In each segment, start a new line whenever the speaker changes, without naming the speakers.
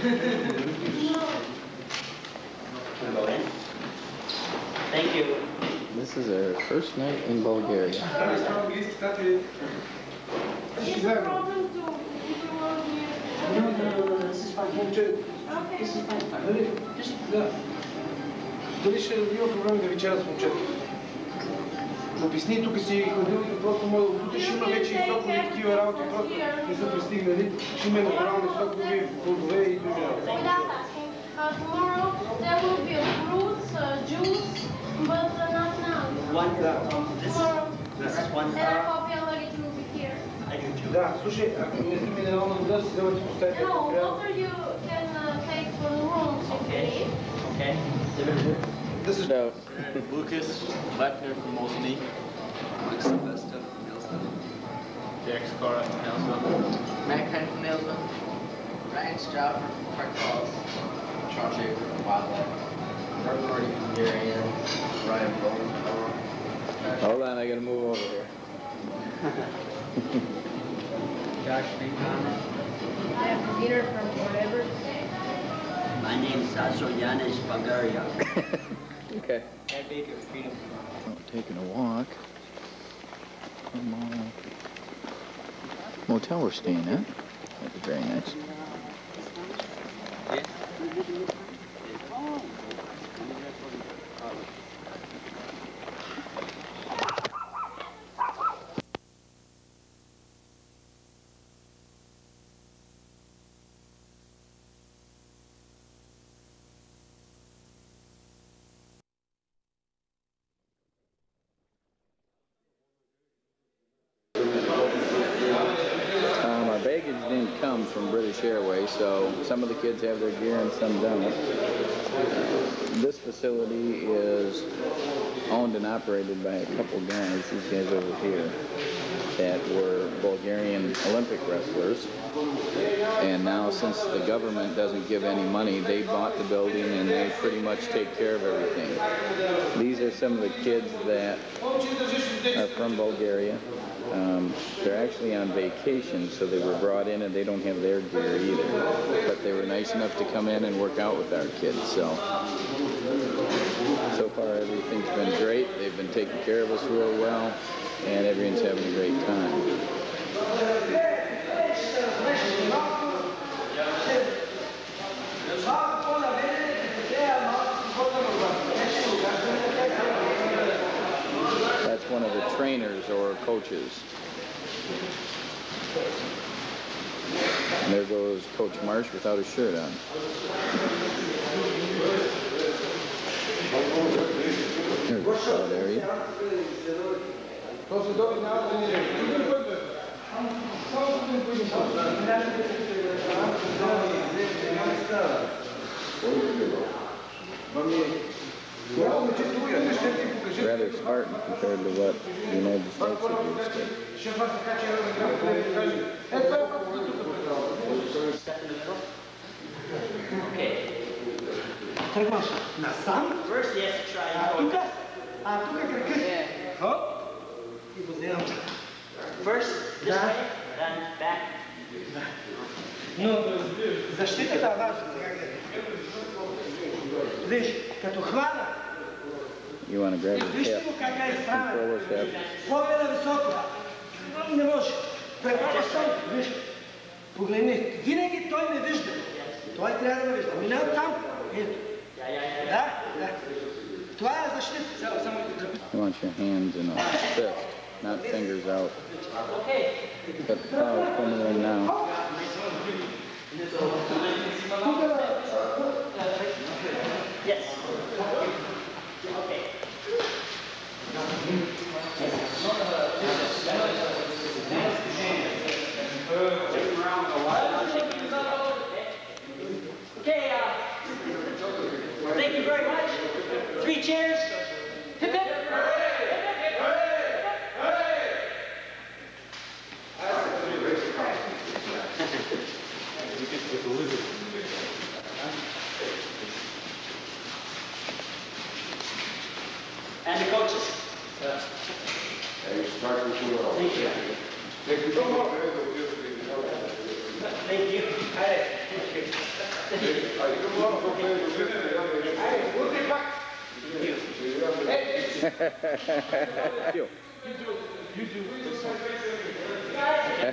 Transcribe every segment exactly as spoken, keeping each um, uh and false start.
Thank you.
This is our first night in Bulgaria.
Is there a problem to work here?
No, no, no, no, this is fine.
Okay.
This is fine. Дали, да. Дали ще има проблем да вечеря с момчето? Обясни, тук си ходил и просто може да ще има вече и сокови и такива работи, просто не са пристигнали. Ще има натурални сокови, плодове и други работи.
Tomorrow there will be a fruits, uh, juice, but uh, not now.
One.
Um,
This,
tomorrow.
this is one.
And a copy of it will be here.
I do too.
Да, слушай, ако не сте минерална вода, си вземате поставите.
No, water you can uh, take for the rooms if you need.
Okay.
This is
So,
Lucas Lechner from Molsney. Mike Sylvester from Nailsville. Jack Scora from Nailsville.
Matt Kine from Nailsville. Ryan Strouper from Park Falls. Sean Schaefer from Wildlife. Mark Hardy from Darien. Ryan Bowman from
hold on, I gotta move over here.
Josh Newcomb.
I have Peter from Port Edward.
My name is Saso Yanis Bulgaria.
Okay.
Ed Baker, Freedom.
Oh, taking a walk. Come on. Motel we're staying at. That'd be very nice. Um, our baggage didn't come from British Airways, so some of the kids have their gear and some don't. Uh, this facility is owned and operated by a couple guys, these guys over here, that were Bulgarian Olympic wrestlers. And now, since the government doesn't give any money, they bought the building and they pretty much take care of everything. These are some of the kids that are from Bulgaria. Um, they're actually on vacation, so they were brought in and they don't have their gear either. But they were nice enough to come in and work out with our kids, so. So far, everything's been great. They've been taking care of us real well, and everyone's having a great time. That's one of the trainers or coaches. And there goes Coach Marsh without his shirt on. There's the crowd area. Rather Spartan compared to what the United States are used to.
Okay.
Тръгваш насам.
First, yes, try.
А тук? А тук кръка. Хоп. И го вземам.
First, this
Да.
way, then back.
Но защитата е важна. Сега гледай. Виж, като хвана,
You want to grab your
вижте
hip,
го как е изправен.
controller hip.
Погледа високо. Не може. Препада съм. Виж. Погледни. Винаги той ме вижда. Той трябва да ме вижда. Минава там. Ето. Да, да. Това е защита.
You want your hands in a fist, not fingers out. Got the crowd coming in now.
Yes. Okay. Okay, uh, thank you very much. Three cheers. Hip hip. And the coaches. Thank you. Thank you. Thank you.
You.
You do this one.
Okay.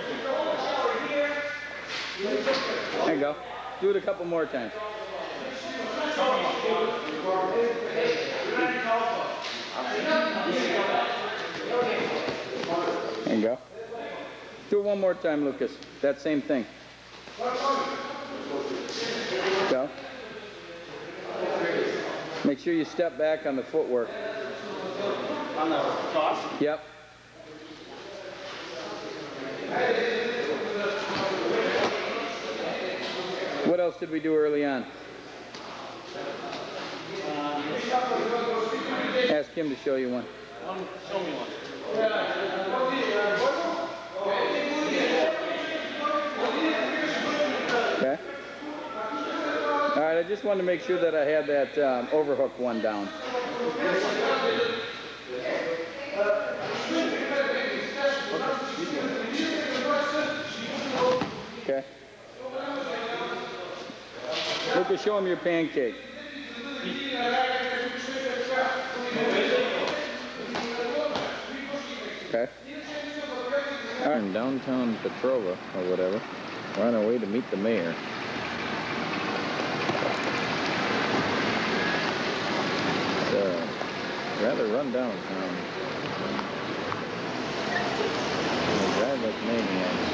There you go. Do it a couple more times. There you go. Do it one more time, Lucas. That same thing. Go. Make sure you step back on the footwork.
On the toss?
Yep. What else did we do early on? Ask him to show you one.
Um, show me one.
Okay. All right, I just wanted to make sure that I had that um, overhook one down. Okay. Lucas, show him your pancake. Okay. All right, in downtown Petrova, or whatever. We're on our way to meet the mayor. It's a rather run down town. They drive like maniacs.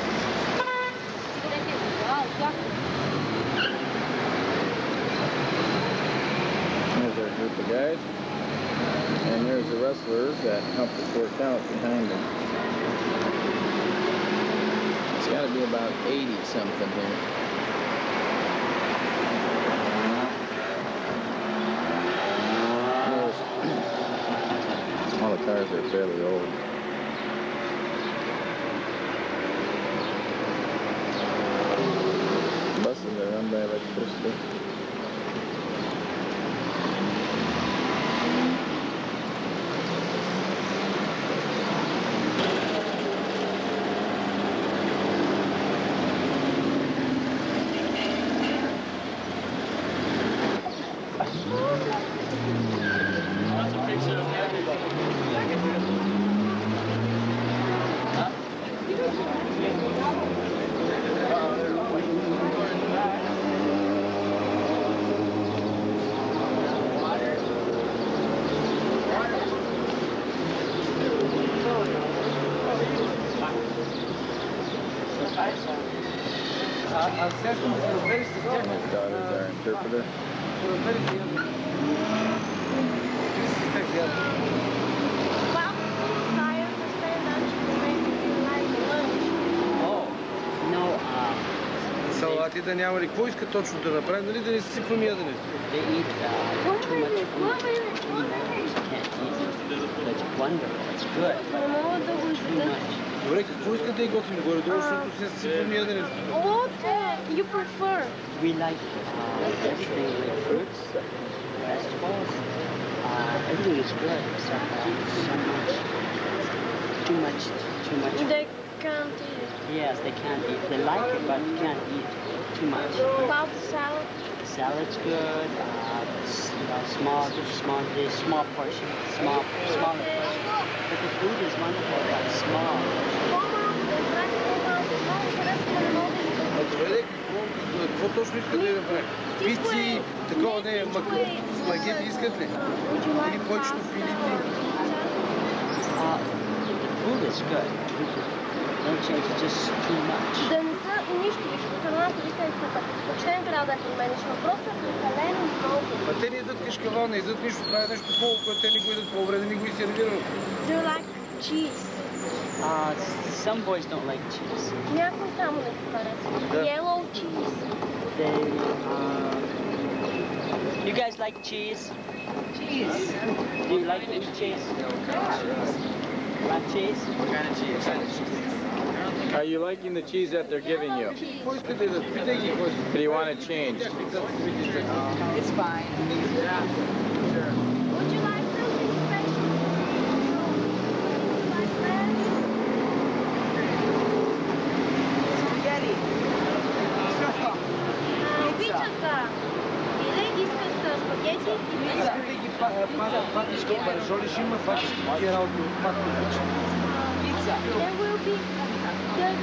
There's our group of guys. And there's the wrestlers that helped us work out behind them. It's got to be about eighty something here. All the cars are fairly old. Buses are run by electricity. His daughter's our interpreter.
Салати да няма ли? Какво иска точно да направим? Нали да не сипваме яденето?
They eat uh, too much food. Three members can't eat. That's wonderful. It's good. But too much.
Добре, какво искат да и готвим горе-долу, защото се сипваме яденето?
What uh, you prefer?
We like uh, everything with fruits, vegetables. Uh, everything is good except uh, so much. Too much. Too much.
They can't eat.
Yes, they can't eat. They like it, but they can't eat too much.
About the salad?
Salad's good. Uh, s- you know, small, just small, just small portion, small, smaller portion. But the food is wonderful, but small.
Добре, какво точно искат да направим? Пици, такова не е, спагети искат ли? Или повечето филити?
Uh, the food is good. Don't change it just too much.
Да не са нищо, защото храната вика е супер. Въобще не трябва да я промениш, но просто е прекалено много.
А те не едат кашкавал, не едат нищо, това е нещо хубаво, което те не го едат по-добре, да ни го и сервират.
Do you like cheese?
Uh, some boys don't like cheese.
Някой само не се харесва. Yellow cheese.
They, uh, you guys like cheese? Cheese. Do you like to eat cheese? Like cheese?
What kind of cheese?
Are you liking the cheese that they're giving you?
Какво искат да едат? Питай ги какво искат.
Or do you want to change?
It's fine. Yeah. Sure.
Would you like something special? Like that?
Spaghetti.
то баражоли ще има фактически такива работи от матко вече.
There will be the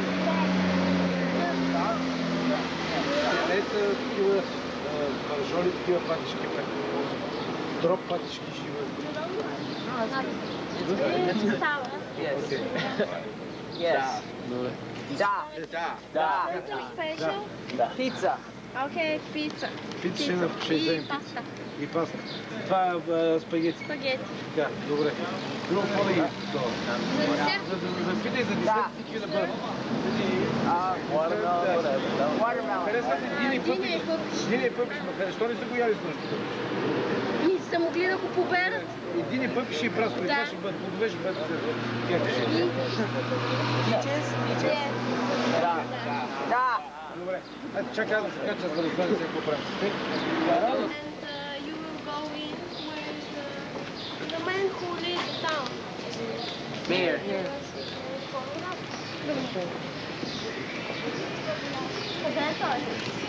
Ето такива баражоли, такива патички, дроп патички ще имат.
Yes. Yes. Da. Da. Da.
Special?
Pizza.
Okay, pizza.
Пица ще има ще вземем
И
пица.
паста.
И паста. Това е спагети.
Спагети.
Така, добре. Друго какво да ги?
За десерт?
За да запитай за десерт, какви да бъдат.
Watermelon.
Харесвате дина и
Диня
пъпиш.
и пъпиш.
Дина и пъпиш, ма хареса. Що не са го яли с нощта?
И са могли да го поберат.
И дина и пъпиш и праско. И
Да.
това ще бъдат. Плодове ще бъдат. Как ще?
Peaches? Peaches?
Yes.
Da. Da.
Добре. Ето чакай аз да се кача, за да знаем какво правим.
And uh, you will go in with uh, the man who leads the town.
Mayor.
That's all.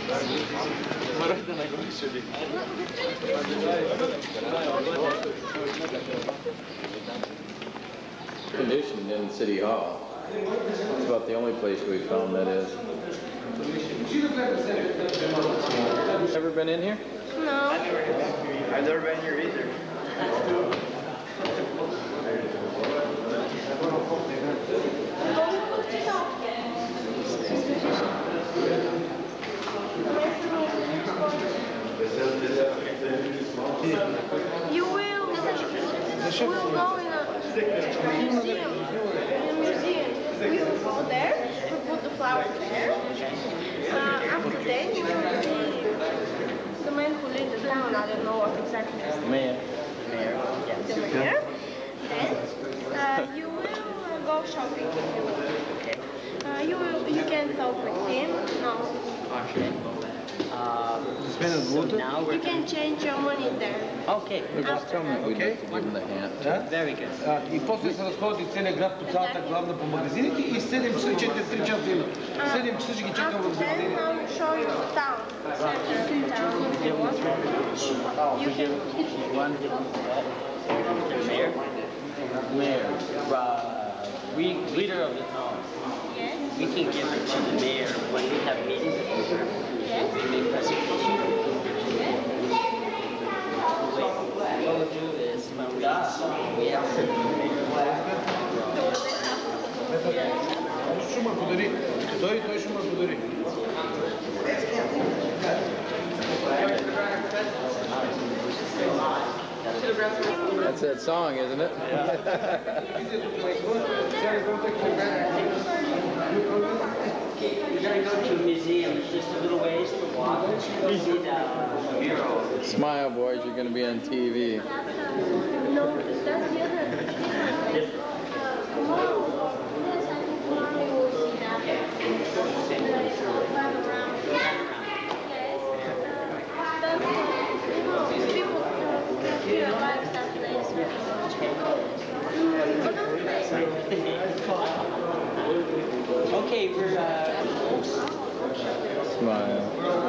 Conditioned in City Hall. It's about the only place we found that is. Ever been in here?
No.
I've never been here either.
You will, will go in a museum. In a museum. We will go there, we'll put the flowers there. Uh, after that, you will see the man who leads the town. I don't know what exactly his name.
Mayor.
Mayor. Yes, the mayor. Then uh, you will uh, go shopping if you want. Okay. Uh, you will, you can talk with him. No.
Okay. Uh,
Spend
so
water?
now
You
we're
can change your money there.
okay.
Look, just tell me we'd like to give them the hint.
Да?
Very good.
А, и после се разходят из целия град по цялата главна по магазините и в седем часа, четири три часа има. В седем часа ще ги чакам в
After then,
заведение.
I will show you the town. Center of town if you want. You can.
One the mayor. Mayor. Uh, we leader of the town.
Yes.
We can give it to the mayor when we have meetings.
Yes.
We make presentation. What we'll do is when we we have to
Ще ме подари. Той и той ще ме подари.
That's that song, isn't it?
We're gonna go to a museum. It's just a little ways to walk. You see the mural.
Smile, boys, you're going to be on T V.
No, that's the other.
Different.
Tomorrow. Yes, I think tomorrow you will see that. Drive around. Yes. That's you know, people uh, here like that place very much. Mm, another place.
Okay, we're uh,
Smile.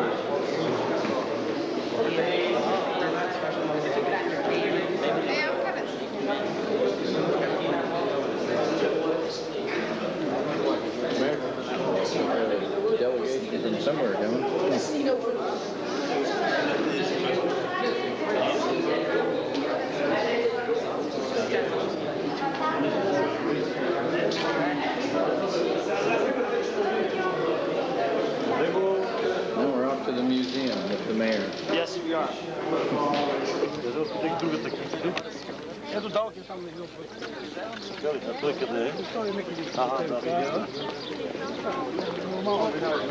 Mayor, delegation from somewhere coming. Now we're off to the museum with the mayor.
Yes, we are.
Ето далък е там на един път.
А той къде е? Ага, да, видя.
Нормално минава.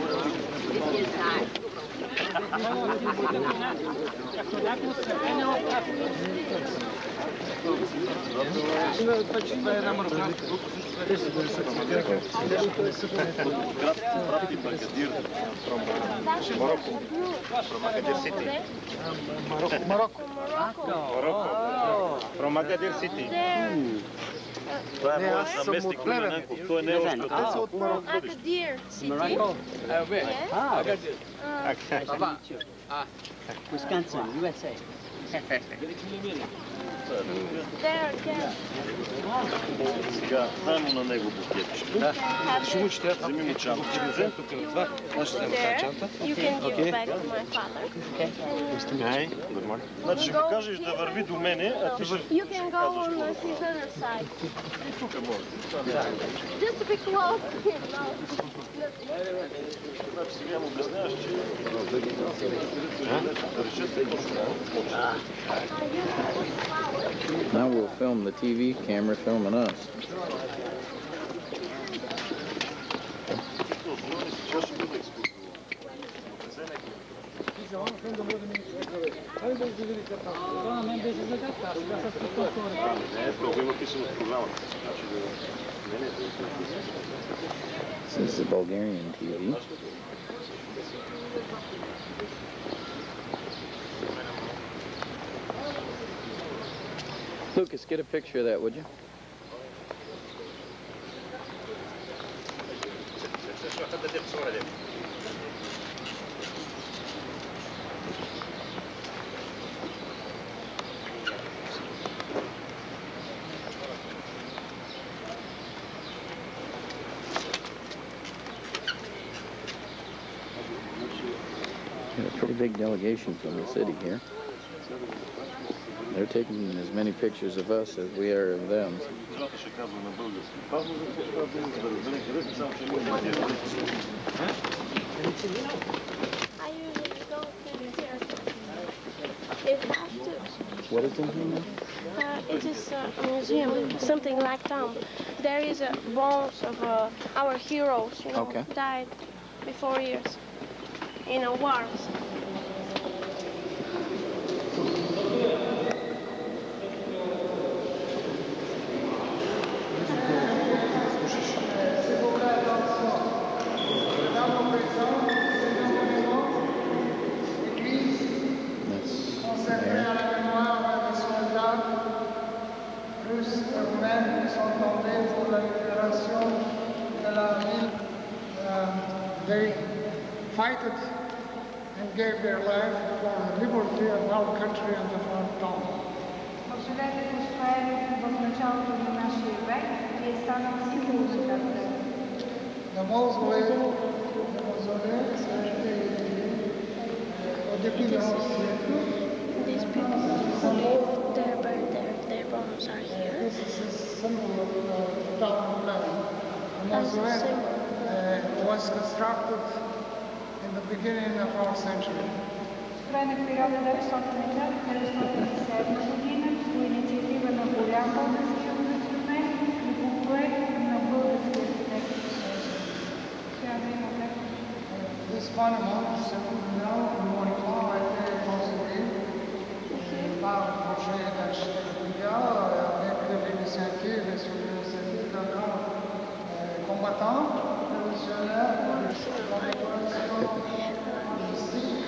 Това е една мароканска група, също
Брат и бригадир. Марокко. Agadir City.
Марокко.
Morocco. From Agadir City. Това е моят заместник Ненков. Той не е още от
Аз от Agadir City.
Morocco.
Yes.
Ah,
Uh,
nice to meet you. Ah, Wisconsin, U S A.
There again.
Сега, дай му на него букетчето. Да.
Ще му чете.
Вземи му чантата.
Тук е това. Аз ще взема тази чанта.
You can give back to my father.
Ай, значи ще го кажеш да върви до мене, а ти ще...
You can go on his other side.
Тук може.
Just to be close to him.
Значи сега му обясняваш, че... Да решете точно.
Now we'll film the T V camera filming us. This is the Bulgarian T V. Lucas, get a picture of that, would you? Got a pretty big delegation from the city here. They're taking as many pictures of us as we are of them.
I usually don't get here. It has to.
What is in here now?
Uh, it is uh, a museum, something like tomb. There is a bones of uh, our heroes, you know,
Okay.
died before years in a wars.
They fought and gave their life for the liberty of our country and of our town.
Мавзолеят е построен в началото на нашия век и е станал символ за тази.
The mausoleum, the mausoleum, au début de onze siècle.
These people who live, they're buried there. Their bones are here.
This is a symbol of the town of Lenin. The mausoleum uh, was constructed in the beginning of our century.
Строен в периода деветстотин деветстотин и седма година по инициатива на голям български национален и по проект на български архитект. Сега да има някакво.
This monument, Secours-Mignon, monument a été construit par le projet d'architecte Bouillard avec l'initiative et sur l'initiative d'un grand combattant révolutionnaire de la décoration artistique.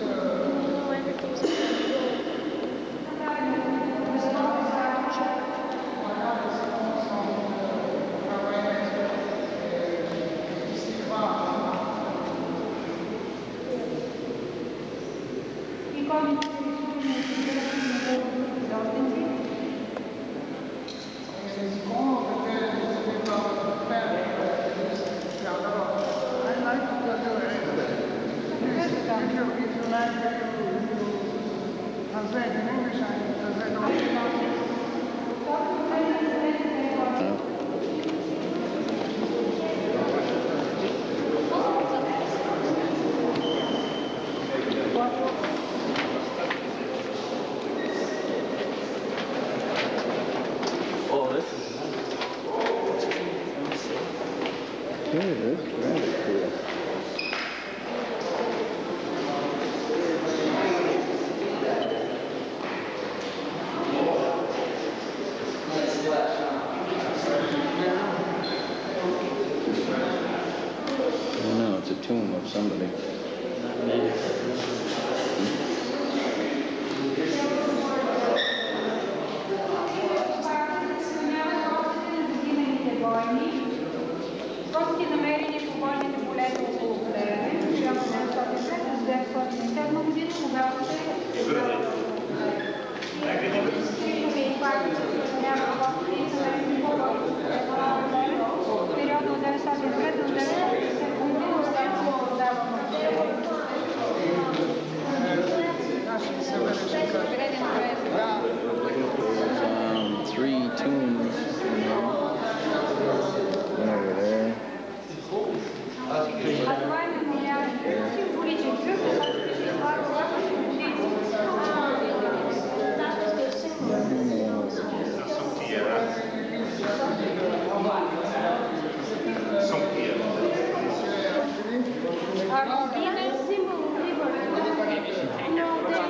Somebody.
Скотски намерени по бойните полета около Плевен, хиляда деветстотин и шеста до деветстотин и седма година, когато се стигнали инфаркт
Argentina is symbol of liberty. No, they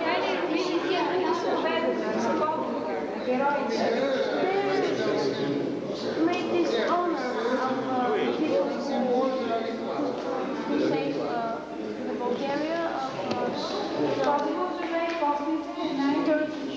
They made this honor of uh, people who, who saved uh, the Bulgaria of uh, Turkish.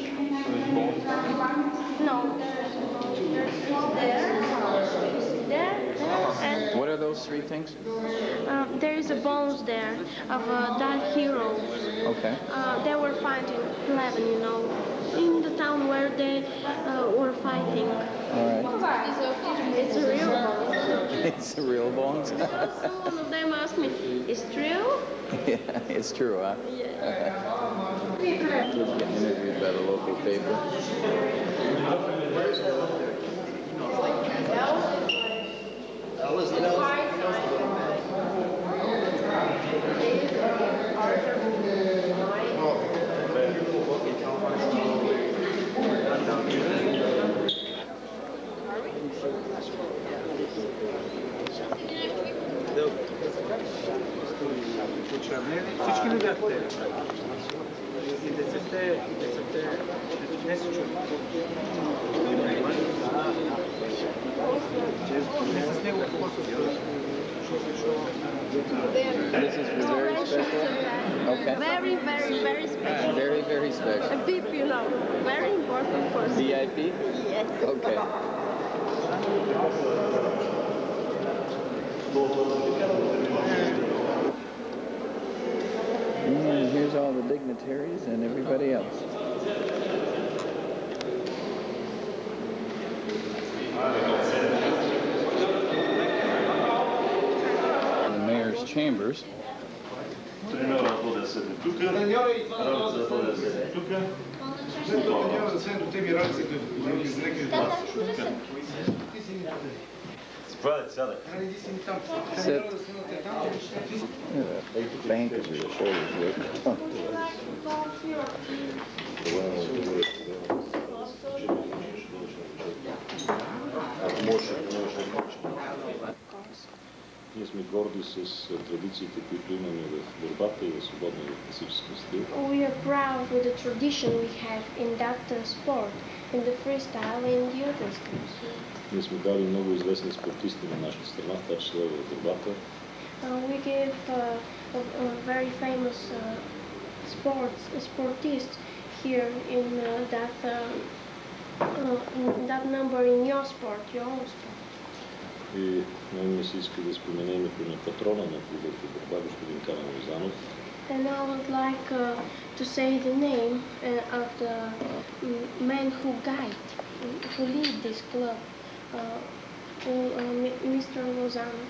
No, there's there's there, there, there, and
What are those three things?
uh, there is a bones there of uh, dead heroes.
Okay.
Uh, they were fighting eleven, you know, in the town where they uh, were fighting.
All right.
It's a real bones.
It's real bones?
So one of them asked me, "Is true?"
Yeah, it's true, huh?
Yeah.
Kids getting interviewed by the local paper.
Всички не бяха те. И децете, и децете, не се чуят. Не с него какво се случва.
This is very special? Okay.
Very, very, very special.
Very, very special.
A V I P, you know, very important person.
V I P?
Yes.
Okay. And here's all the dignitaries and everybody else. The mayor's chambers. Sit. Yeah, the bank of your shoulders look comfortable.
Ние сме горди с традициите, които имаме в борбата и в свободния класически стил.
We are proud with the tradition we have in that uh, sport, in the freestyle and the other sports.
Ние сме дали много известни спортисти на нашата страна, в това число и в борбата.
Uh, we give uh, a, a very famous uh, sports sportists here in uh, that uh, uh, in that number in your sport, your own sport.
И много ми се иска да спомена името на патрона на клуба по борба, господин Камен Лозанов.
And I would like uh, to say the name uh, of the mm, man who guide, who lead this club, uh, who, uh, Mister Lozanov.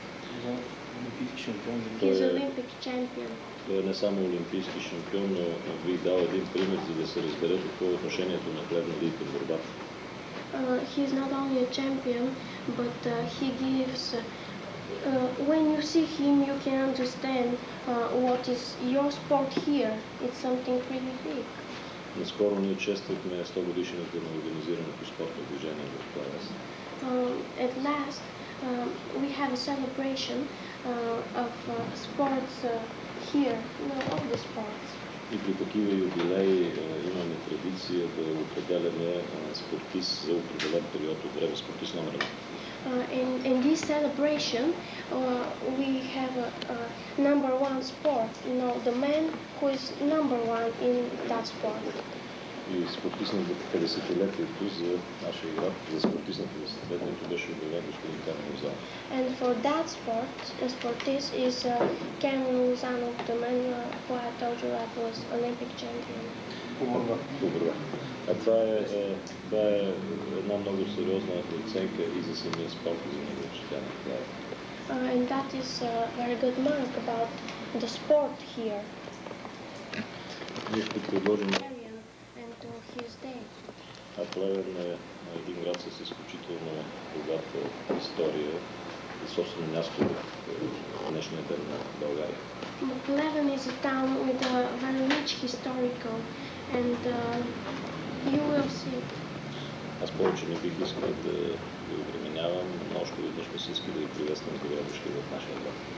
He's Olympic champion.
Той е не само олимпийски шампион, но ви дал един пример, за да се разбере какво е отношението на хлебна лига към борбата.
Uh, he's not only a champion, but uh, he gives, uh, uh, when you see him, you can understand uh, what is your sport here. It's something pretty big.
Наскоро ние чествахме сто годишната на организираното спортно движение в Пловдив.
Uh, at last, uh, we have a celebration uh, of uh, sports uh, here, you know, all the sports.
И при такива юбилеи имаме традиция да определяме спортист за определен период от време, спортист номер едно.
Uh, in, in this celebration, uh, we have a, a number one sport, you know, the man who is number one in that sport.
И спортистното петдесетилетието за нашия град, за спортистното десетилетието беше обявен господин Камен Лозанов.
And for that sport, the sportist is uh, Kamil Lozanov, the man uh, who I told you that was Olympic champion.
Добре. А това е, това е една много сериозна оценка и за самия спорт, и за неговото състояние.
Uh, and that is a very good mark about the sport here.
Ние ще предложим.
And to his day.
А Плевен е един град с изключително богата история и собствено място в днешния ден на България.
Pleven is a town with a very rich historical, and uh, you will see.
Аз повече не бих искал да ви обременявам, но още веднъж ми се иска да ви приветствам добре дошли в нашия град.
Uh,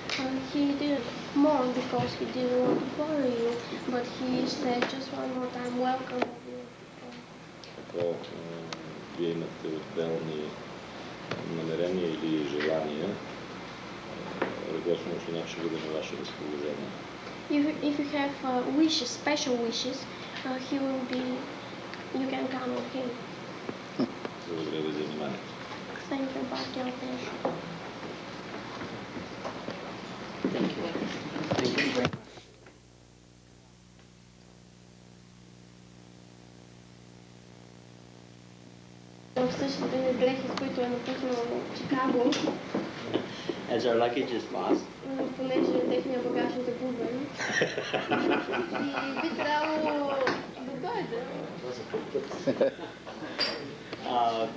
he didn't mourn because he didn't want to bother you, but he said just one more time, welcome.
Ако вие имате отделни намерения или желания, Ръководството на община ще бъде на ваше разположение.
If, if you have uh, wishes, special wishes, uh, he will be, you can count on him.
Благодаря ви за вниманието.
Thank you about your attention.
Thank you. Thank you very much.
В същите дрехи, с които е напуснал в Чикаго,
As our luggage is lost,
понеже техния багаж е загубен, и би трябвало да дойде.
uh,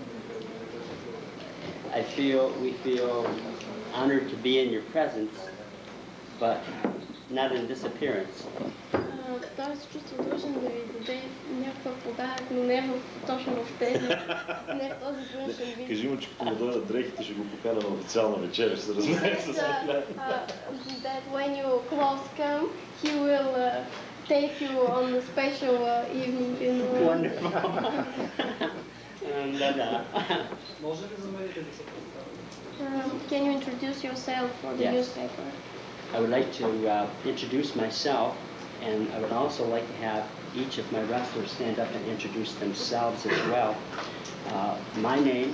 I feel, we feel honored to be in your presence, but not in this appearance.
Той се чувства длъжен да ви даде някакъв подарък, но не в, точно в тези, не в този външен вид.
Кажи му, че като му дойдат дрехите, ще го покана на официална вечеря, ще се размее с тях.
That when your clothes come, he will uh, take you on a special uh, evening in uh,
Wonderful. And, uh,
um, Can you introduce yourself for the
Yes.
newspaper?
I would like to uh, introduce myself, and I would also like to have each of my wrestlers stand up and introduce themselves as well. Uh, my name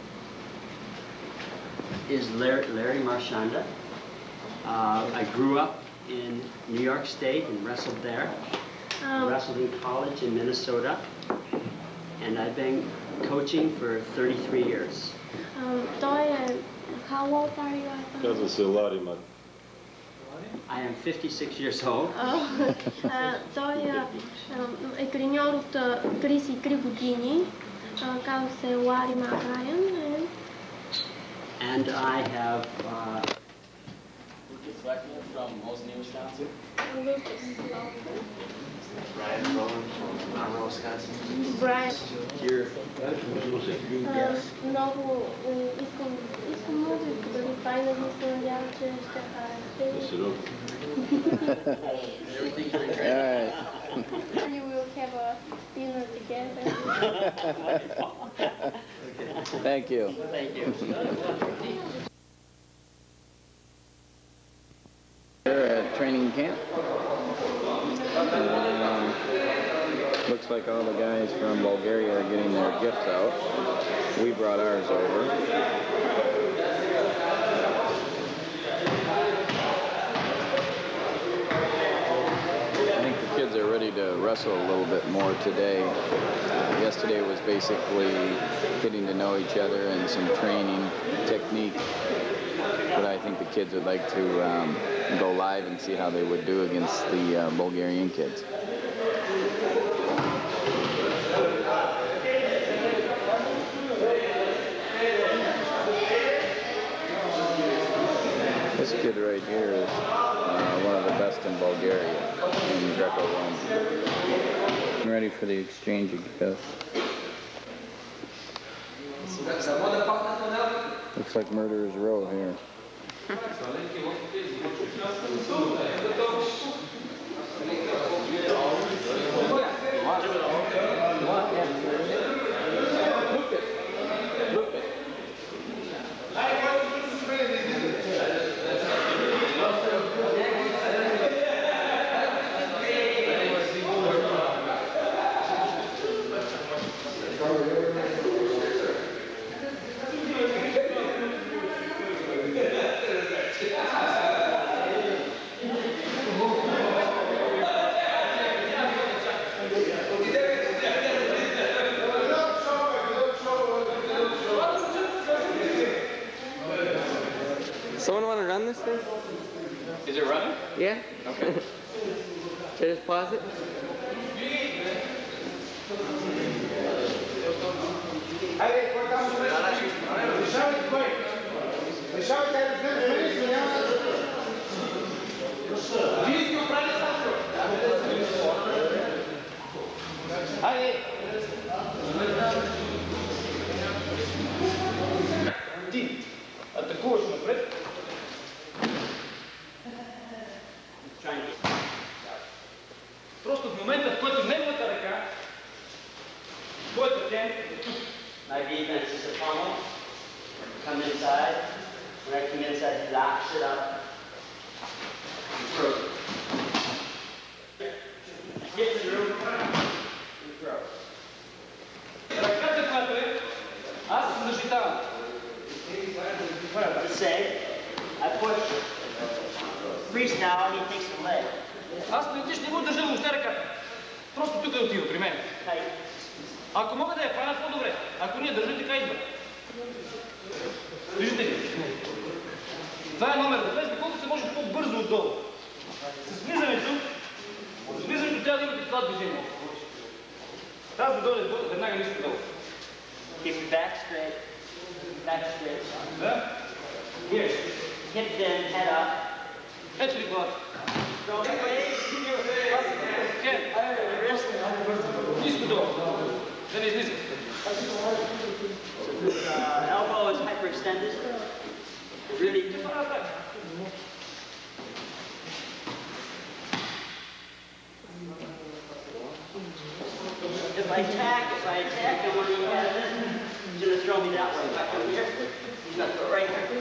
is Larry, Larry Marchanda. Uh, I grew up in New York State and wrestled there.
Um,
Wrestled in college in Minnesota, and I've been coaching for thirty-three years.
um, Той е... How old are you? I thought?
Казва се Лари Мак.
I am fifty-six years old.
Uh, uh, той uh, е треньор от uh, тридесет и три години. Uh, казва се Лари Макраян. And...
And I have uh, Lucas Wexner from Mosinee, Wisconsin.
Brian Rowan from Monroe, Wisconsin.
Brian.
Here.
Uh, много uh, искам, искам много да ви файна, се надявам, че ще харесате.
All right.
You will have a dinner together.
Thank you.
Thank you.
We're at training camp. Um, looks like all the guys from Bulgaria are getting their gifts out. We brought ours over. I think the kids are ready to wrestle a little bit more today. Uh, yesterday was basically getting to know each other and some training technique. But I think the kids would like to um, go live and see how they would do against the uh, Bulgarian kids. This kid right here is uh, one of the best in Bulgaria in Greco-Roman. I'm ready for the exchange of gifts. Looks like Murderer's Row here.
Someone want to run this thing?
Is it running?
Yeah.
Okay.
Should I just pause it?
Ти атакуваш напред.
said, lock, sit up. Throw. Get in the room. And throw. Let's say, I push. Freestyle, he takes the leg.
Аз предиш не го държа въобще ръката. Просто тук е отива при мен. Ако мога да я хвана, по-добре. Ако не я държа, така идва. Виждате ли? Това е номер да влезе колкото се може по-бързо отдолу. С влизането, с влизането трябва да имате това движение. Тази долу е веднага нищо долу.
Keep your back straight. Back straight.
Да? Here.
Hip in, head up.
Ето ли главата? Ниско долу. Да не излиза.
Uh, elbow is hyperextended. Really. If I attack, if I attack, I want to have this. He's going to throw me that way. If I come here, he's going to throw right here.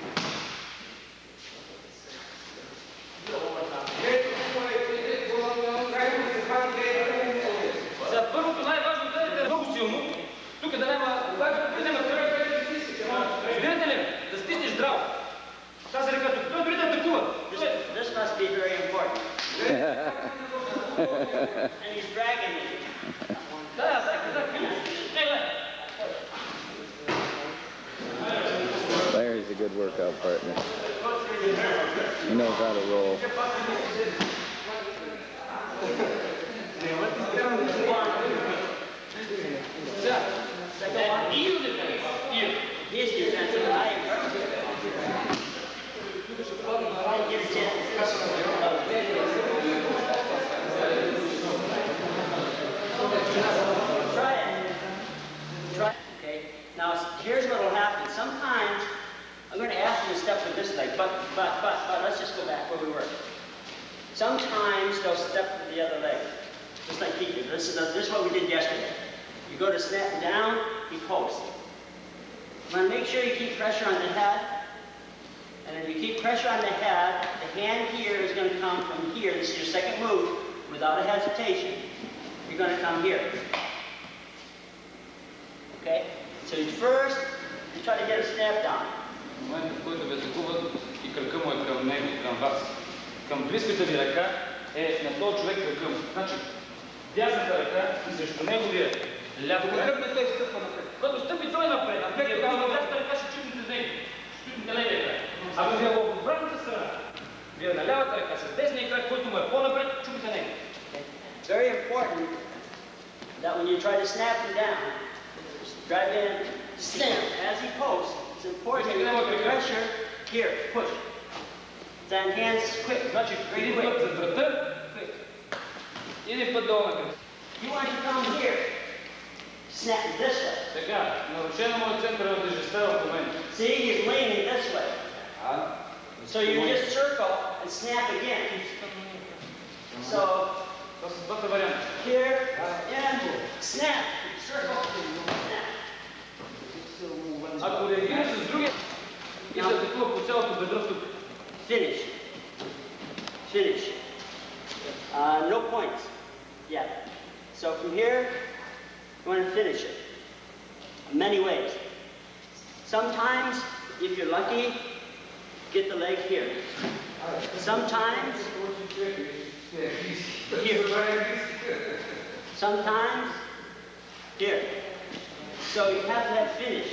За първото най-важно е да е много силно. Тук да няма... Разбирате ли? Да стиснеш здраво. Тази ръка тук. Той дори да атакува.
This must be very important. And he's dragging me.
Да, да, да.
Larry's a good workout partner. He knows how to roll.
He's defensive. I am Try it. Try it. Okay. Now here's what will happen. Sometimes I'm going to ask you to step with this leg, but but but but let's just go back where we were. Sometimes they'll step with the other leg, just like he did. This is the, this is what we did yesterday. You go to snap down, he posts. You want to make sure you keep pressure on the head, and if you keep pressure on the head, the hand here is going to come from here. This is your second move, without a hesitation. You're going to come here. Okay? So you first, you try to get a snap down.
В момента, в който ви атакуват и кръка му е към него, към вас, към близката ви ръка е на този човек кръка му. Значи, дясната ръка и срещу неговия ляво кръг, той стъпва напред. Когато стъпи той напред, напред е казва, дясната ръка ще чупите него, ще чупите левия крак. Ако ви е в обратната страна, ви е на лявата ръка с десния крак, който му е по-напред, чупите него.
It's very important that when you try to snap him down, drive in, snap as he posts. It's important that you put the pressure here, push. Then hands quick,
Значи,
very
един път
quick.
за врата, един път долу на кръг.
You want to come here, snap this way.
Така, нарушено му е центъра на тежестта в момента.
See, he's leaning this way. So you just circle and snap again. So,
двата варианта.
here and snap, circle, snap.
Ако реагираш с другия и да атакува по цялото бедро тук.
Finish. Finish. Uh, no points yet. So from here, you want to finish it. Many ways. Sometimes, if you're lucky, get the leg here. Sometimes, here. Sometimes, here. So you have to have finish.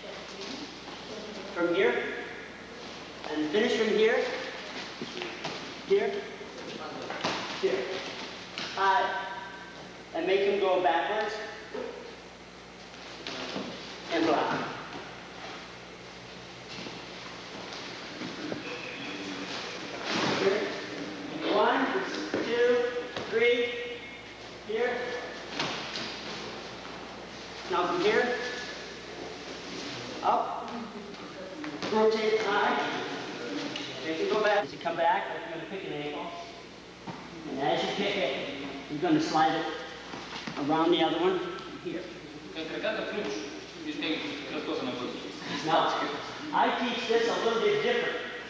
From here, and finish from here, here, here. Uh, and make him go backwards and block. Here. One, two, three, here. Now from here, up, rotate high. Make it go back. As you come back, you're going to pick an ankle. And as you pick it, you're going to slide it around the other one here. Now, I teach this a little bit different.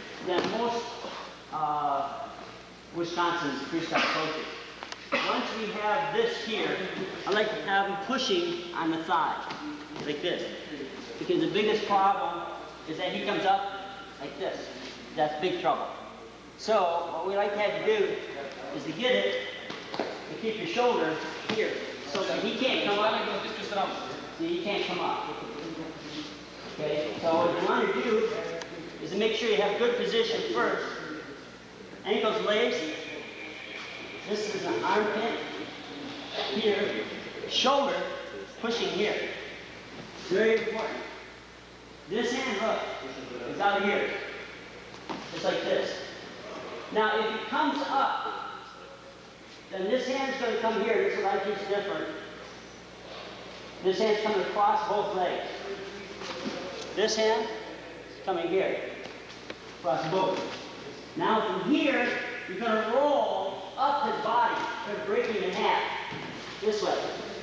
most uh, Wisconsin's freestyle coaches. Once we have this here, I like to have him pushing on the thigh, like this. Because the biggest problem is that he comes up like this. That's big trouble. So what we like to have you do is to get it and keep your shoulder here so that he can't come up. See, he can't come up. Okay, so what you want to do is to make sure you have good position first. Ankles laced. This is an armpit here. Shoulder pushing here. It's very important. This hand, look, is out here. Just like this. Now, if it comes up, then this hand's going to come here. This is what I teach different. This hand's coming across both legs. This hand is coming here, across both. Now, from here, you're going to roll up his body. You're going to break him in half. This way.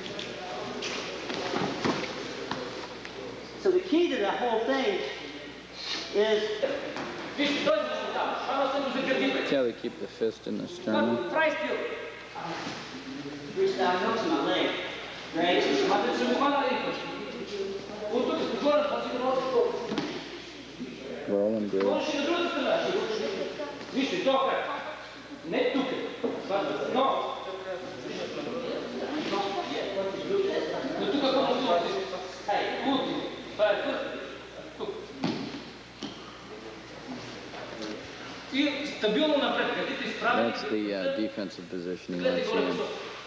So the key to the whole thing is...
Yeah, they keep the fist in the sternum.
Freestyle hooks in my leg. Right?
Roll and drill. That's the uh, defensive position he likes in.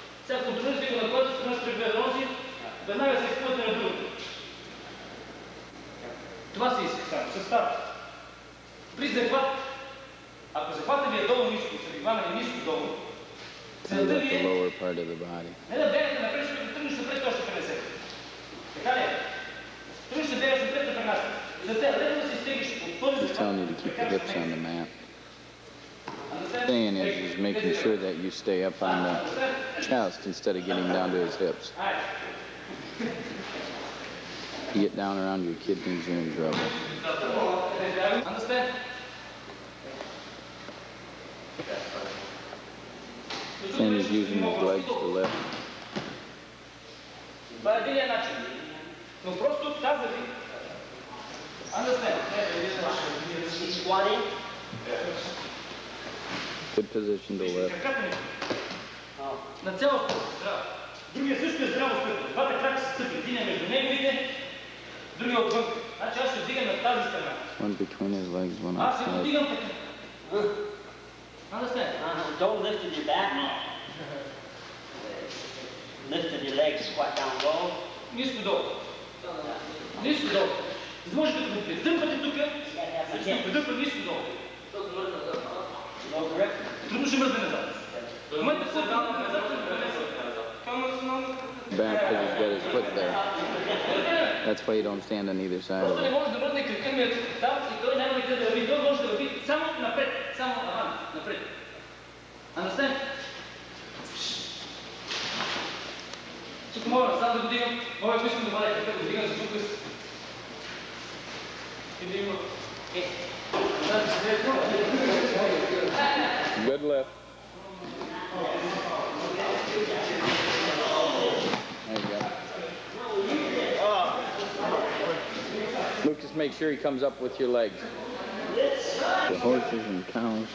Това се иска само, се става. При захват, ако захвата ви е долу ниско, се ви хвана и ниско долу, целта ви е не да бягате напред, защото тръгнеш напред, то ще пренесе. Така ли е? Тръгнеш да бягаш напред, да пренася. За те, лесно да си стегнеш от този
He's telling you to keep your hips on the mat. Saying is, is making sure that you stay up on the chest instead of getting down to his hips. You get down around your kidneys, you're in trouble.
Understand?
And he's using his legs to lift.
Това е единия начин. Но просто казах ви. Understand?
Squatting.
Good position to lift.
На цялото здраво. Другия също е здраво стъпен. Двата крака са стъпен. Един е между неговите, другия отвън. Значи аз ще вдигам на тази страна.
One between his legs, one
Аз се
outside.
вдигам така. Understand?
Uh-huh. Don't lift with your back. Lift with your legs, squat down low.
Ниско долу. Ниско долу. За да може да го придъмпате тук, ще го придъмпа ниско долу. Трудно ще мръзне назад. В момента се вдигам назад, ще го пренеса.
Back because he's got his foot there. That's why you don't stand on either side of
Просто не
it.
може да мръзне кръка ми там и той няма къде да върви. Той може да върви само напред, само навън, напред. Understand? Тук мога назад да го дигам, мога ако искам да бъде кръка да го дигам за тук. И да има...
Good lift. There you go. Lucas, make sure he comes up with your legs. The horses and cows.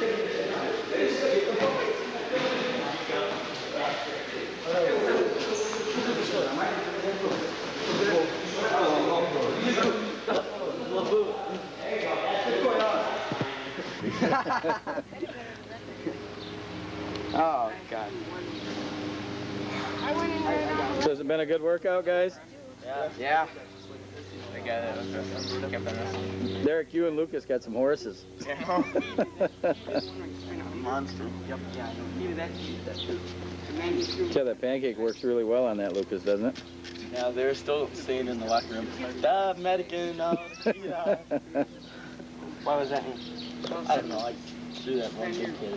Oh, God.
So has it been a good workout, guys?
Yeah. Yeah. The guy that was wrestling kept on wrestling.
Derek, you and Lucas got some horses.
Yeah. Monster. Yep. Yeah, needed that. Needed that too.
Yeah, that pancake works really well on that, Lucas, doesn't it?
Yeah, they're still staying in the locker room. Ah, Medican, no. Yeah. Why was that? I don't know. I threw that one big kid.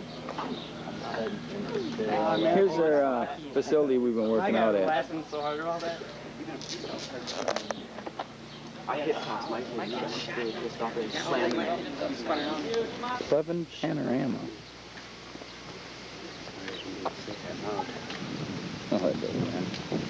Here's our uh, facility we've been working out at.
Laughing so hard about that.
I hit toss my my kid really pissed off and slammed me.
Cleven Panorama. Oh, I do, man.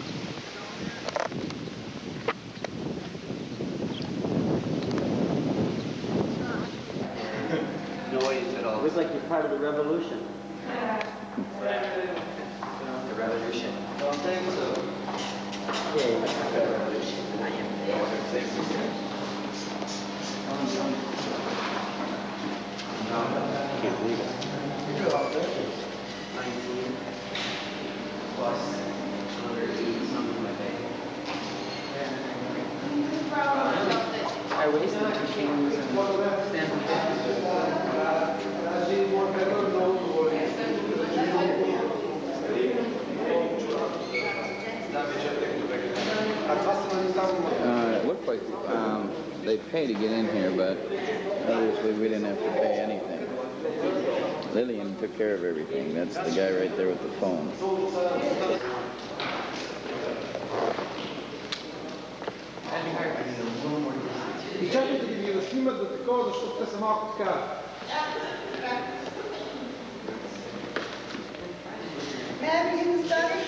Noise at all.
It looks like you're part of the revolution.
The revolution. Don't think so.
Yeah, the revolution. I am there.
Can't believe it. nineteen plus another eight something like that.
I wasted two things and
Uh, it looked like um, they pay to get in here, but obviously we didn't have to pay anything. Lillian took care of everything. That's the guy right there with the phone.
И чакайте да ги разснимат за такова, защото те са малко така.
May I begin the story?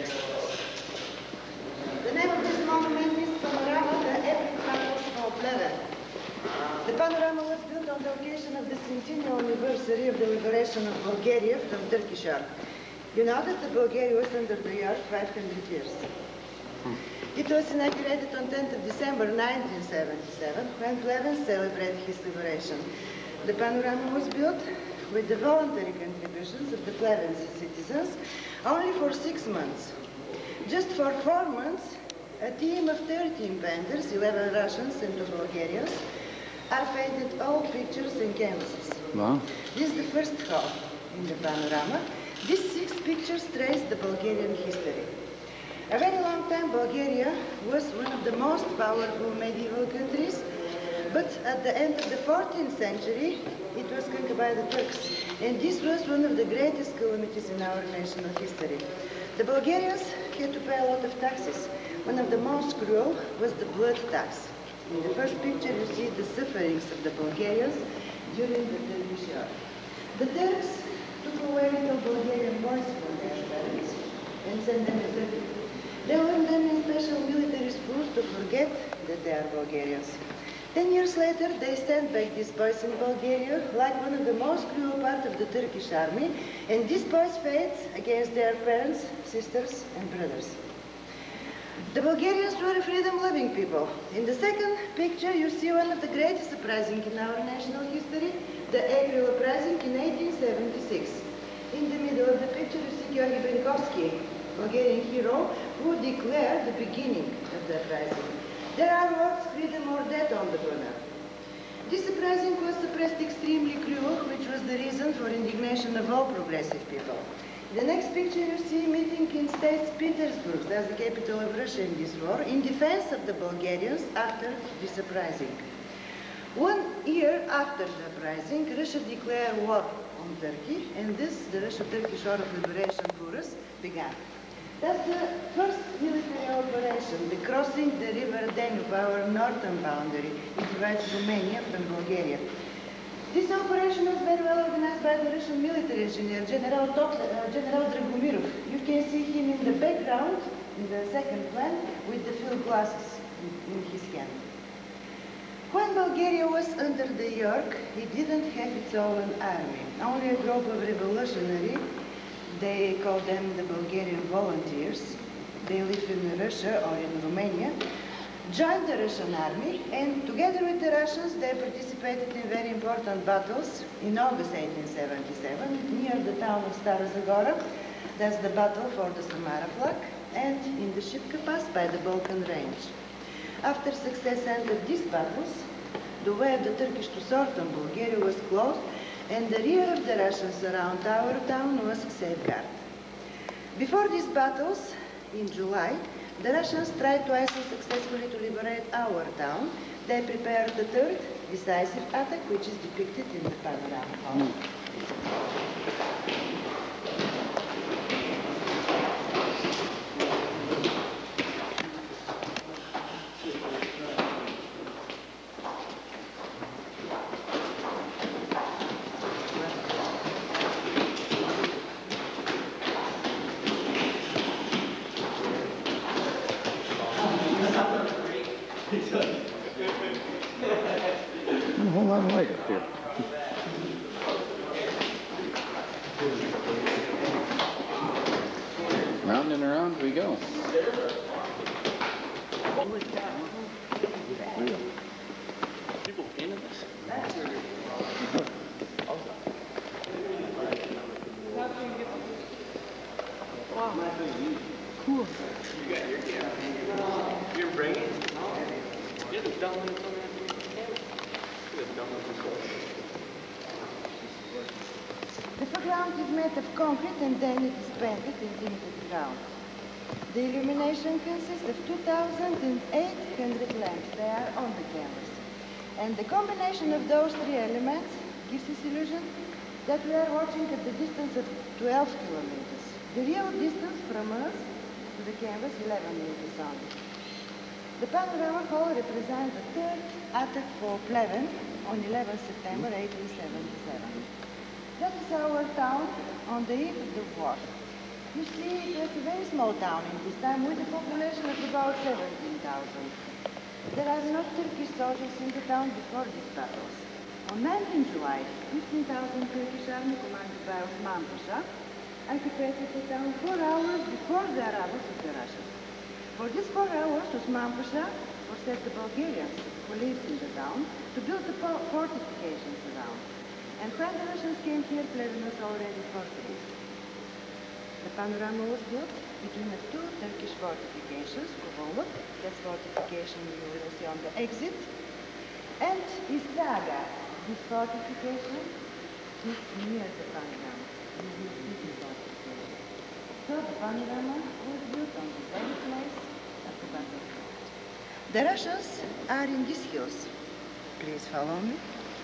The name of this monument is Panorama, the Epic Battles of Pleven. The panorama was built on the occasion of the centennial anniversary of the liberation of Bulgaria from Turkish yoke. You know that the Bulgaria was under the yoke five hundred years. It was inaugurated on tenth of December nineteen seventy-seven when Pleven celebrated his liberation. The panorama was built with the voluntary contributions of the Pleven citizens only for six months. Just for four months, a team of thirteen painters, eleven Russians and two Bulgarians, are painted all pictures and canvases.
Wow.
This is the first hall in the panorama. These six pictures trace the Bulgarian history. A very long time Bulgaria was one of the most powerful medieval countries, but at the end of the fourteenth century it was conquered by the Turks, and this was one of the greatest calamities in our national history. The Bulgarians had to pay a lot of taxes. One of the most cruel was the blood tax. In the first picture you see the sufferings of the Bulgarians during the Turkish war. The Turks took away little Bulgarian boys from their parents and sent them to Turkey. They learned them in special military schools to forget that they are Bulgarians. Ten years later, they sent back these boys in Bulgaria like one of the most cruel part of the Turkish army, and these boys fought against their parents, sisters, and brothers. The Bulgarians were a freedom-loving people. In the second picture, you see one of the greatest uprisings in our national history, the April uprising in eighteen seventy-six. In the middle of the picture, you see Georgy Benkovsky, Bulgarian hero, who declared the beginning of the uprising. There are words, freedom or death on the banner. This uprising was suppressed extremely cruel, which was the reason for indignation of all progressive people. The next picture you see meeting in Saint Petersburg, that's the capital of Russia in this war, in defense of the Bulgarians after this uprising. One year after the uprising, Russia declared war on Turkey, and this, the Russo-Turkish War of Liberation for us, began. That's the first military operation, the crossing the river Danube, our northern boundary. It divides Romania from Bulgaria. This operation was very well organized by the Russian military engineer, General, Top, uh, General Dragomirov. You can see him in the background, in the second plan, with the field glasses in, in his hand. When Bulgaria was under the yoke, it didn't have its own army. Only a group of revolutionaries, they call them the Bulgarian volunteers, they live in Russia or in Romania, joined the Russian army, and together with the Russians they participated in very important battles in August eighteen seventy-seven near the town of Stara Zagora. That's the battle for the Samara flag, and in the Shipka Pass by the Balkan Range. After success ended these battles, the way of the Turkish to Southern Bulgaria was closed, and the rear of the Russians around our town was safeguarded. Before these battles, in July, the Russians tried twice unsuccessfully to liberate our town. They prepared the third decisive attack, which is depicted in the panorama. Mm.
around we go.
People painted this?
Cool.
You got your camera. You didn't bring it? No. You had the dumb one come in. You had the dumb one before.
The foreground is made of concrete and then it is painted in tinted ground. The illumination consists of two thousand eight hundred lamps. They are on the canvas. And the combination of those three elements gives this illusion that we are watching at the distance of twelve kilometers. The real distance from us to the canvas, eleven meters only. The panorama hall represents the third attack for Pleven on eleventh September eighteen seventy-seven. That is our town on the eve of the war. You see, it was a very small town in this time with a population of about seventeen thousand. There are no Turkish soldiers in the town before these battles. On nineteenth July, fifteen thousand Turkish army commanded by Osman Pasha occupied the town four hours before the arrival of the Russians. For these four hours, Osman Pasha forced the Bulgarians who lived in the town to build the fortifications around. And when the Russians came here, Pleven was already fortified. The panorama was built between the two Turkish fortifications, Kovolok, that's fortification you will see on the exit, and Istraga. This fortification is near the panorama. You will see this fortification. So the panorama was built on the very place of the battle. The Russians are in these hills. Please follow me.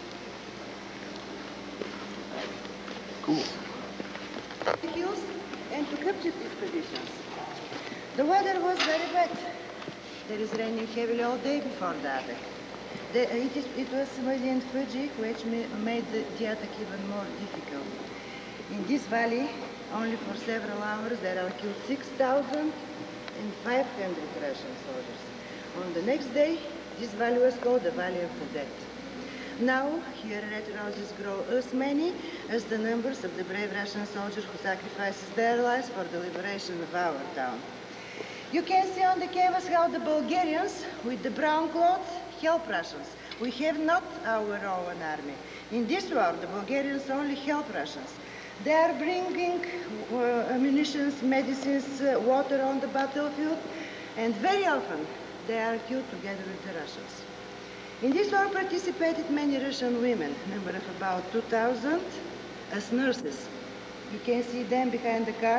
Cool.
The hills and to capture these positions. The weather was very bad. There is raining heavily all day before the attack. The, it, is, it was Malian Fuji which ma made the, the attack even more difficult. In this valley, only for several hours, there are killed six thousand five hundred Russian soldiers. On the next day, this valley was called the Valley of the Dead. Now, here red roses grow as many as the numbers of the brave Russian soldiers who sacrificed their lives for the liberation of our town. You can see on the canvas how the Bulgarians, with the brown clothes, help Russians. We have not our own army. In this war, the Bulgarians only help Russians. They are bringing uh, ammunition, medicines, uh, water on the battlefield, and very often they are killed together with the Russians. In this war participated many Russian women, number of about two thousand, as nurses. You can see them behind the car,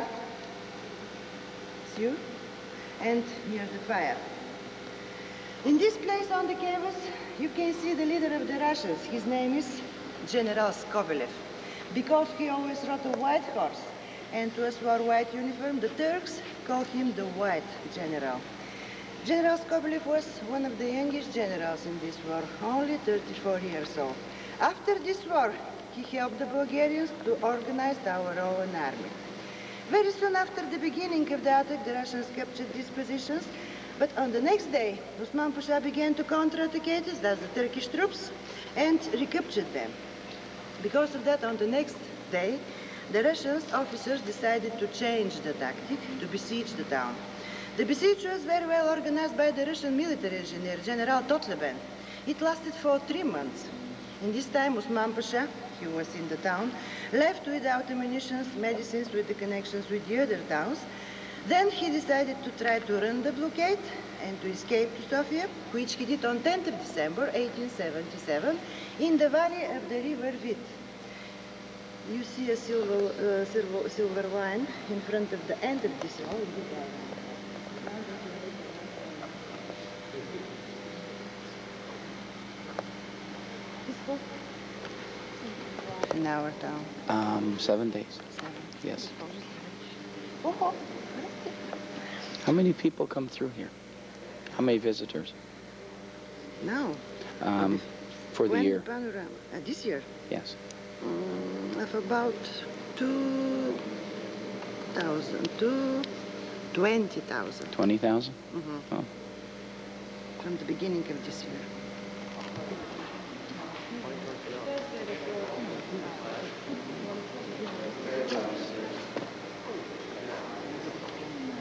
it's you, and near the fire. In this place on the canvas, you can see the leader of the Russians. His name is General Skobelev. Because he always rode a white horse and was wore white uniform, the Turks called him the White General. General Skobelev was one of the youngest generals in this war, only thirty-four years old. After this war, he helped the Bulgarians to organize our own army. Very soon after the beginning of the attack, the Russians captured these positions, but on the next day, Osman Pasha began to counter-attack us, that's the Turkish troops, and recaptured them. Because of that, on the next day, the Russian officers decided to change the tactic to besiege the town. The besiege was very well organized by the Russian military engineer, General Totleben. It lasted for three months. In this time, Osman Pasha, he was in the town, left without ammunition, medicines, with the connections with the other towns. Then he decided to try to run the blockade and to escape to Sofia, which he did on tenth of December eighteen seventy-seven in the valley of the river Vit. You see a silver, uh, silver, silver line in front of the end of this road. In our town?
Um, seven days.
Seven.
Yes.
Oh.
How many people come through here? How many visitors?
Now?
Um, for the
when
year?
Panorama? Uh, this year?
Yes.
Um, of about two thousand to twenty thousand.
twenty thousand?
Mm-hmm.
Oh.
From the beginning of this year.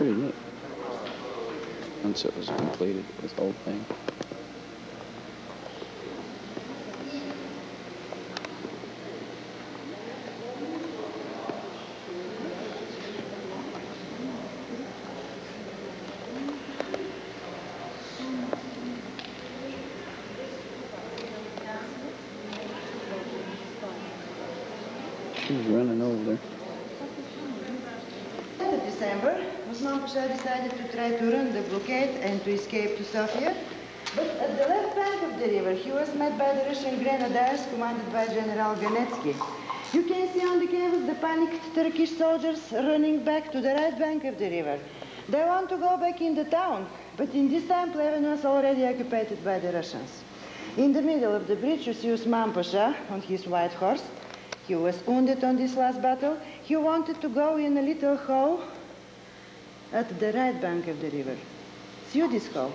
pretty neat. Once it was completed, this whole thing. She's running over there.
In December, Osman Pasha decided to try to run the blockade and to escape to Sofia. But at the left bank of the river, he was met by the Russian grenadiers commanded by General Ganetsky. You can see on the canvas the panicked Turkish soldiers running back to the right bank of the river. They want to go back in the town, but in this time Pleven was already occupied by the Russians. In the middle of the bridge, you see Osman Pasha on his white horse. He was wounded on this last battle. He wanted to go in a little hole at the right bank of the river. See this hole?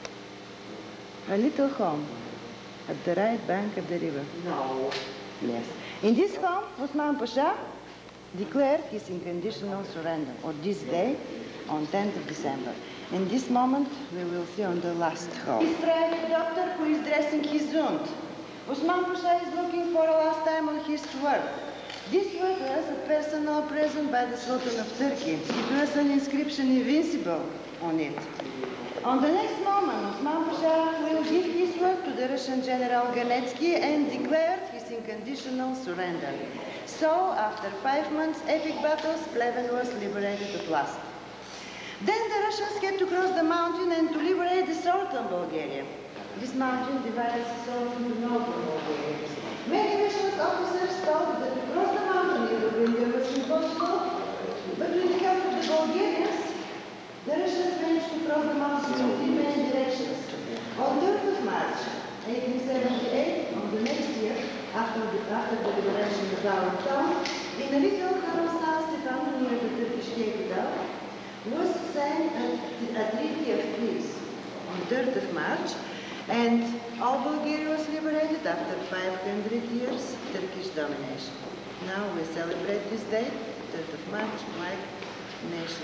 A little home at the right bank of the river.
No.
Yes. In this home, Osman Pasha declared his unconditional surrender on this day, on tenth of December. In this moment, we will see on the last hole. His private doctor who is dressing his wound. Osman Pasha is looking for a last time on his sword. This sword was a personal present by the Sultan of Turkey. It was an inscription invincible on it. On the next moment, Osman Pasha will give his sword to the Russian General Ganetsky and declared his unconditional surrender. So, after five months' epic battles, Pleven was liberated at last. Then the Russians had to cross the mountain and to liberate the southern Bulgaria. This mountain divides the south into northern Bulgaria. Many Russian officers thought that to cross the mountain in Bulgaria was impossible, but with the help of the Bulgarians, the Russians managed to cross the mountain in three main directions. On third of March, eighteen seventy-eight, on the next year, after the, after the liberation of our town, in a little town San Stefano near the Turkish capital, was signed a, a treaty of peace on third of March, and all Bulgaria was liberated after five hundred years Turkish domination. Now we celebrate this day, third of March, like nation.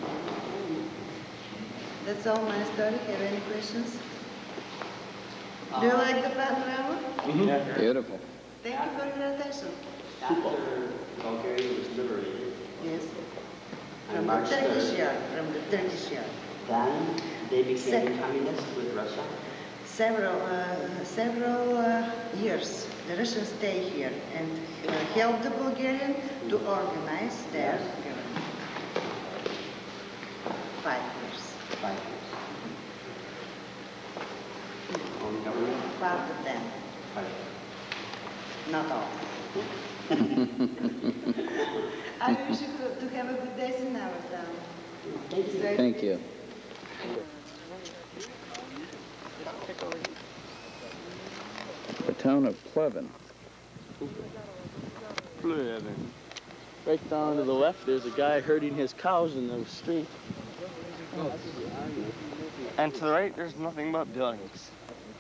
That's all my story. Have any questions? Do you like the panorama?
Mm-hmm. Yeah. Beautiful.
Thank you for your attention.
After Bulgaria was liberated.
Yes.
On
From the
March
Turkish
third.
yard. From the Turkish yard.
Then they became
Second.
communist with Russia.
Several, uh, several uh, years, the Russians stay here and uh, help the Bulgarians to organize their government. Five years.
Five years. Own government?
Part of them.
Five.
Not all. I wish you could, to have a good day in our town.
Thank you.
Thank you. The town of Pleven.
Pleven. Right down to the left, there's a guy herding his cows in the street. And to the right, there's nothing but buildings.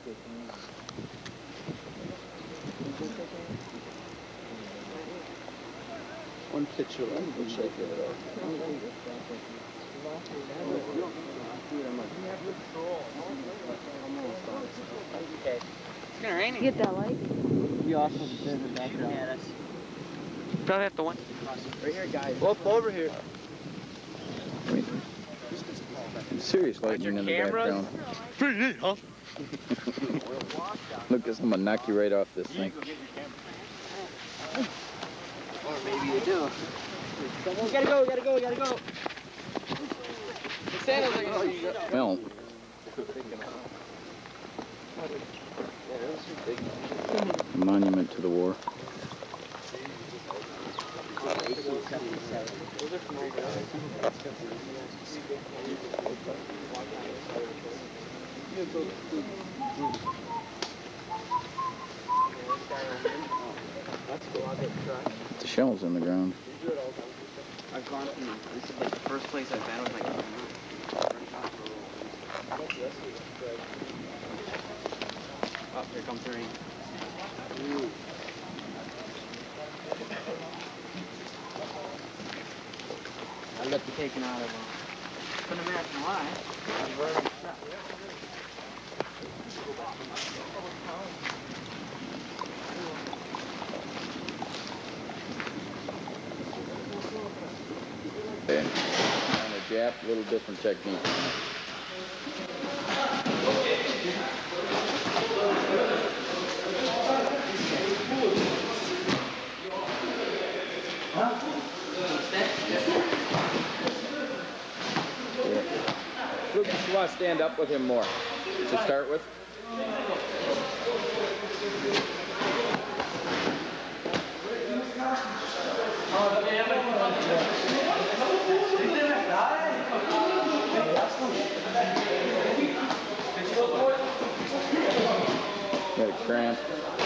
One picture, we'll check it out.
Okay. It's gonna rain.
Get that light?
We also in the background.
Yeah, that's
Probably have to one.
right here, guys.
Up over here.
Serious lightning in the background.
Pretty neat, huh?
Look, I'm gonna knock you right off this thing.
Or maybe you do. We gotta go, we gotta go, we gotta go. Santa's like, oh, you go.
Well, monument to the war. The shells in the ground.
I've gone from, this is like the first place I've been with like, oh, here comes the rain. Ooh. I'll let be taken out of them. Couldn't imagine why.
Okay. On a Jap, a little different technique. Lucas, you want to stand up with him more to start with? Got a cramp.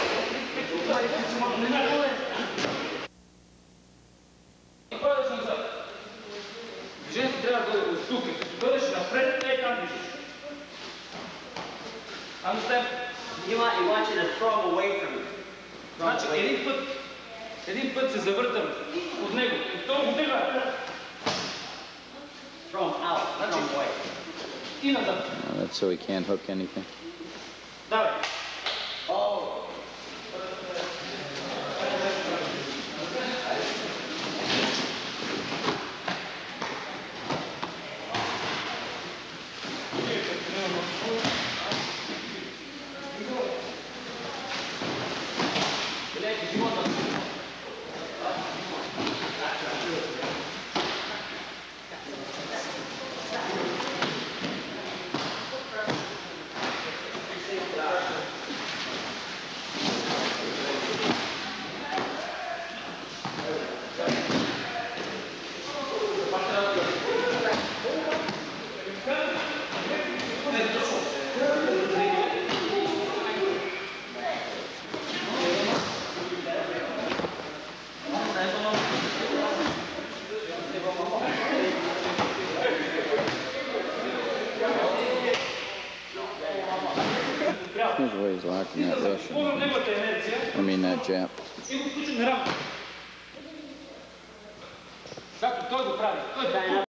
Движението трябва да бъде от тук. Като бъдеш напред, е там движиш. Understand?
You want, you want you to throw him away from you.
Значи един път, един път се завъртам от него. И второ го тега.
Throw him out. Throw him away.
И назад.
Uh, that's so he can't hook anything.
Давай.
Oh.
Here's where he's locking that Russian. I mean that Jap.
Както той го прави.